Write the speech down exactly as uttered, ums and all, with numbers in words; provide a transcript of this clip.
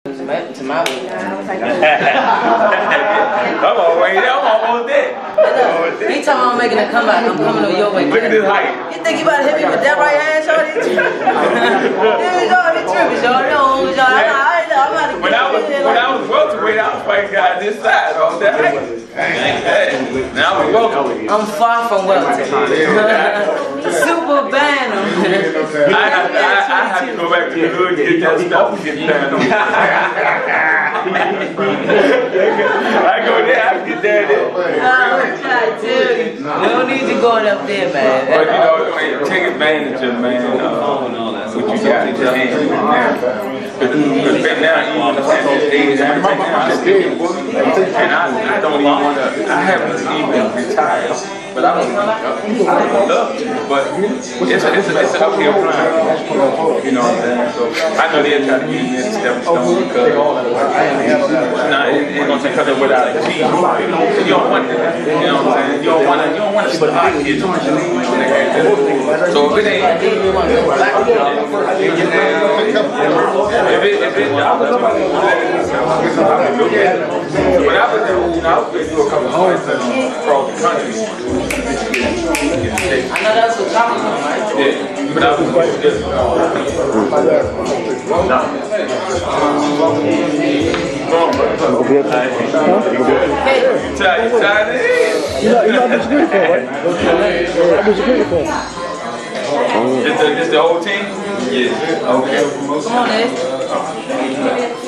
To my, to my way. I'm on way there. I'm almost there. He talking about making a comeback. I'm coming on your way. Look at this height. You think you about to hit me with that right hand, shorty? Here we go. He tripping, shorty. No, shorty. I'm not. I'm about to When I was when I was welterweight, I was fighting guys this size off that height. Now I'm welterweight. I'm far from welter. Super bantam. I have to, I, I have to go back to the hood to get that stuff and get down on it. I go there, I get there. there. I'm trying to tell you. We don't need you going up there, man. But you know, take advantage of, man, uh, what you got in your hands. Because right now, even at this age, I'm taking and I, I don't even want to, I haven't even retired. But I don't I would love to, but it's a, it's a, it's an uphill climb, you know what I'm saying? So I know they'll try to use me as a stepping stone because nah, it, it's going to take because without a G. You don't want that, you know what I'm saying? You don't want to, you don't want to start kids, you know, so if it ain't, if it, if it, I was about to but I was doing, you know, I was going to do a couple of fights across the country. I know that's what talking about, right? Yeah, but I was quite good. Hey, you tired? You tired? You know, you know what security for, right? I do security for. Just the, just the whole team? Yeah. Okay. Come on, Ed.